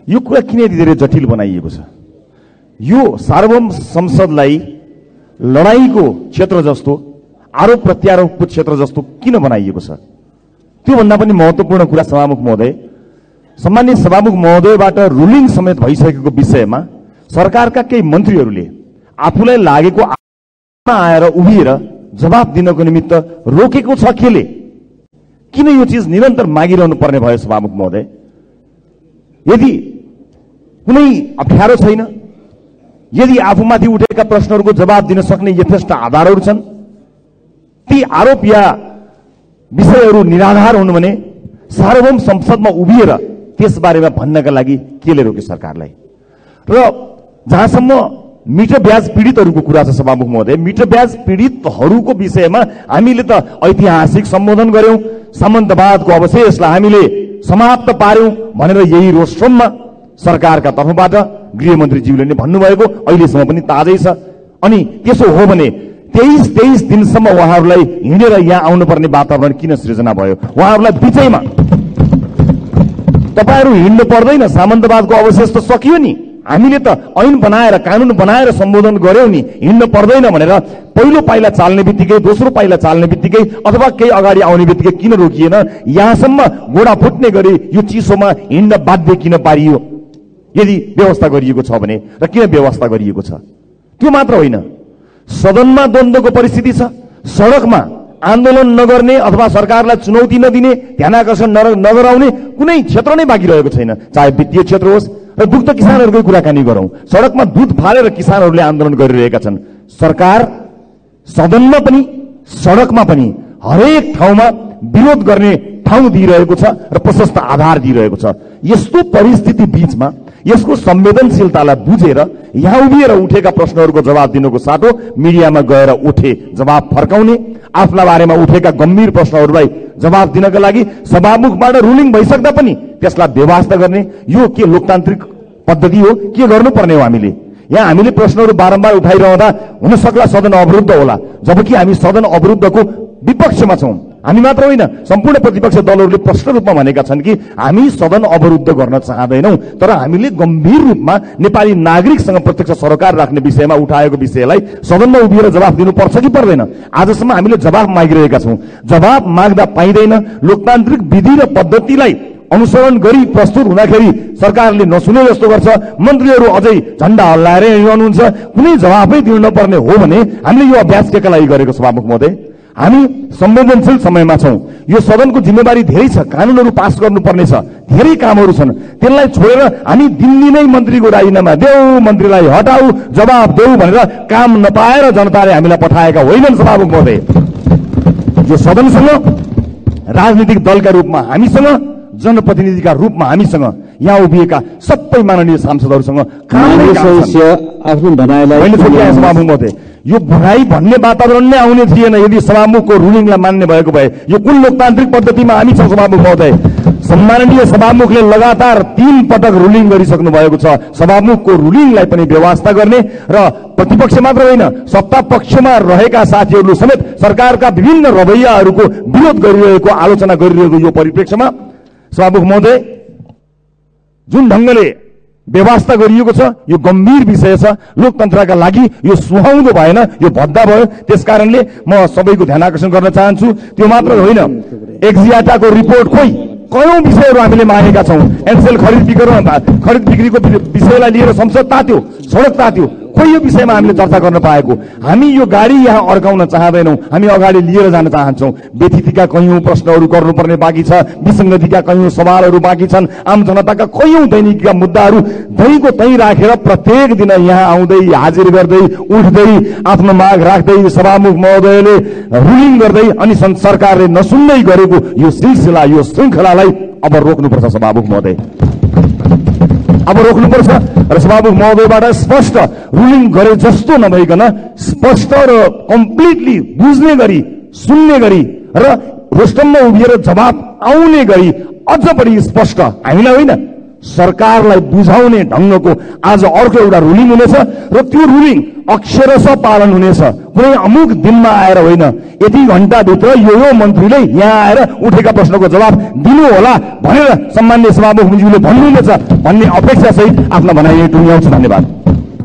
यो कुरा किन यति धेरै जटिल बनाइएको छ? यो सार्वभौम संसदलाई लडाईँको क्षेत्र जस्तो, आरोप प्रत्यारोपको क्षेत्र जस्तो किन बनाइएको छ? त्योभन्दा पनि महत्त्वपूर्ण कुरा सभामुख महोदय, सम्माननीय सभामुख महोदयबाट रुलिङ समेत भइसकेको विषयमा सरकारका केही मन्त्रीहरूले आफूलाई लागेको आएर उभिएर जवाफ दिनको निमित्त रोकेको छ। केले किन यो चिज निरन्तर मागिरहनु पर्ने भयो सभामुख महोदय? यदि कुनै अप्ठ्यारो छैन, यदि आफूमाथि उठेका प्रश्नहरूको जवाब दिन सक्ने यथेष्ट आधारहरू छन्, ती आरोप या विषयहरू निराधार हुनु भने सार्वभौम संसदमा उभिएर त्यसबारेमा भन्नका लागि केले रोक्यो सरकारलाई? र जहाँसम्म मिटर ब्याज पीडितहरूको कुरा छ सभामुख महोदय, मिटर ब्याज पीडितहरूको विषयमा हामीले त ऐतिहासिक सम्बोधन गर्यौं, सामन्तवादको अवशेषलाई हामीले समाप्त पार्यौं भनेर यही रोस्ट्रममा सरकारका तर्फबाट गृहमन्त्रीज्यूले नै भन्नुभएको अहिलेसम्म पनि ताजै छ। अनि त्यसो हो भने 23 दिनसम्म उहाँहरूलाई हिँडेर यहाँ आउनुपर्ने वातावरण किन सृजना भयो? उहाँहरूलाई बिचैमा तपाईहरू हिँड्नु पर्दैन, सामन्तवादको अवशेष त सकियो नि, हामीले त ऐन बनाएर कानून बनाएर सम्बोधन गर्यौं नि, हिँड्नु पर्दैन भनेर पहिलो पाइला चाल्ने बित्तिकै, दोस्रो पाइला चाल्ने बित्तिकै अथवा केही अगाडि आउने बित्तिकै किन रोकिएन? यहाँसम्म गोडा फुट्ने गरी यो चिसोमा हिँड्न बाध्य किन पारियो? यदि व्यवस्था गरिएको छ भने र किन व्यवस्था गरिएको छ? त्यो मात्र होइन, सदनमा द्वन्द्वको परिस्थिति छ, सडकमा आन्दोलन नगर्ने अथवा सरकारलाई चुनौती नदिने, ध्यानाकर्षण नगराउने कुनै क्षेत्र नै बाँकी रहेको छैन, चाहे वित्तीय क्षेत्र होस् र दुग्ध किसानहरूको कुराकानी गरौं। सडकमा दूध फालेर किसानहरूले आन्दोलन गरिरहेका छन्। सरकार सदनमा पनि सडकमा पनि हरेक ठाउँमा विरोध गर्ने ठाउँ दिइरहेको छ र प्रशस्त आधार दिइरहेको छ। यस्तो परिस्थिति बीचमा यसको संवेदनशीलतालाई बुझेर यहाँ उभिएर उठेका प्रश्नहरूको जवाब दिनको साटो मिडियामा गएर उठे जवाब फर्काउने, आफ्ना बारेमा उठेका गम्भीर प्रश्नहरूलाई जवाब दिनका लागि सभामुखबाट रुलिङ भइसक्दा पनि त्यसलाई बेवास्ता गर्ने यो के लोकतान्त्रिक पद्धति हो? के गर्नुपर्ने हो? यहाँ हामीले प्रश्नहरू बारम्बार उठाइरहँदा हुन सक्ला सदन अवरुद्ध होला, जबकि हामी सदन अवरुद्धको विपक्षमा छौं। हामी मात्र होइन, सम्पूर्ण प्रतिपक्ष दलहरूले प्रश्न रूपमा भनेका छन् कि हामी सदन अवरुद्ध गर्न चाहदैनौं, तर हामीले गम्भीर रूपमा नेपाली नागरिकसँग प्रत्यक्ष सरोकार राख्ने विषयमा उठाएको विषयलाई सदनमा उभिएर जवाफ दिनुपर्छ कि पर्दैन? आजसम्म हामीले जवाफ मागिरहेका छौं। जवाफ माग्दा पाइँदैन। लोकतान्त्रिक विधि र पद्धतिलाई अनुसरण गरी प्रस्तुत हुँदाखेरि सरकारले नसुने जस्तो गर्छ, मन्त्रीहरू अझै झण्डा हल्लाएर हिँड्नुहुन्छ। कुनै जवाफै दिनु नपर्ने हो भने हामीले यो अभ्यास केका लागि गरेको सभामुख महोदय? हामी संवेदनशील समयमा छौं। यो सदनको जिम्मेवारी धेरै छ, कानूनहरू पास गर्नुपर्ने छ, धेरै कामहरू छन्। त्यसलाई छोडेर हामी दिल्ली नै मन्त्रीको राजीनामा देऊ, मन्त्रीलाई हटाऊ, जवाफ देऊ भनेर काम नपाएर जनताले हामीलाई पठाएका होइनन् सभामुख महोदय। यो सदनसँग, राजनीतिक दलका रूपमा हामीसँग, जनप्रतिनिधिका रूपमा हामीसँग, यहाँ उभिएका सबै माननीय सांसदहरूसँग आफ्नो भनाइलाई सभामुख महोदय, यो भनाई भन्ने वातावरण नै आउने थिएन यदि सभामुखको रुलिङलाई मान्ने भएको भए। यो कुन लोकतान्त्रिक पद्धतिमा हामी छौं सभामुख महोदय? सम्माननीय सभामुखले लगातार 3 पटक रुलिङ गरिसक्नु भएको छ। सभामुखको रुलिङलाई पनि व्यवस्था गर्ने र प्रतिपक्ष मात्र होइन, सत्ता पक्षमा रहेका साथीहरू समेत सरकारका विभिन्न रवैयाहरूको विरोध गरिरहेको, आलोचना गरिरहेको यो परिप्रेक्ष्यमा सभामुख महोदय, जुन ढंगले व्यवस्था गरिएको छ यो गम्भीर विषय छ। लोकतन्त्रका लागि यो सुहाउँदो भएन, यो भद्दा भयो। त्यसकारणले म सबैको ध्यान आकर्षण गर्न चाहन्छु। त्यो मात्र होइन, एक्जियाटाको रिपोर्ट खोइ कयौं विषयहरू हामीले मागेका छौं। एनसेल खरिद बिक्रीको विषयलाई लिएर संसद तात्यो, सडक तात्यो, खोइ यो विषयमा हामीले चर्चा गर्न पाएको। हामी यो गाडी यहाँ अड्काउन चाहदैनौं, हामी अगाडि लिएर जान चाहन्छौं। व्यथितिका कयौं प्रश्नहरू गर्नुपर्ने बाँकी छ, विसङ्गतिका कयौं सवालहरू बाँकी छन्, आम जनताका कयौं दैनिकका मुद्दाहरू दैको तै राखेर प्रत्येक दिन यहाँ आउँदै, हाजिर गर्दै, उठ्दै, आफ्नो माग राख्दै, सभामुख महोदयले रुलिङ गर्दै अनि सरकारले नसुन्दै गरेको यो सिलसिला, यो श्रृङ्खलालाई अब रोक्नुपर्छ सभामुख महोदय, अब रोक्नुपर्छ। र सभामुख महोदयबाट स्पष्ट रुलिङ गरे जस्तो नभइकन स्पष्ट र कम्प्लिटली बुझ्ने गरी, सुन्ने गरी र रोस्टममा उभिएर जवाब आउने गरी अझ बढी स्पष्ट, हामीलाई होइन सरकारलाई बुझाउने ढंगको आज अर्को एउटा रुलिङ हुनेछ र त्यो रुलिङ अक्षरशः पालन हुनेछ। कुनै अमुक दिनमा आएर होइन, यति घण्टाभित्र यो मन्त्रीले यहाँ आएर उठेका प्रश्नको जवाब दिनु होला भनेर सम्माननीय सभामुखज्यूले भन्नुहुनेछ भन्ने अपेक्षा सहित आफ्नो भनाइ टुङ्ग्याउँछु। धन्यवाद।